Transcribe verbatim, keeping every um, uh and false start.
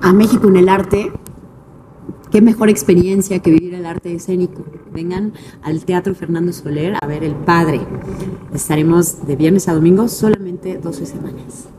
a México en el arte, qué mejor experiencia que vivir el arte escénico. Vengan al Teatro Fernando Soler a ver El Padre. Estaremos de viernes a domingo solamente doce semanas.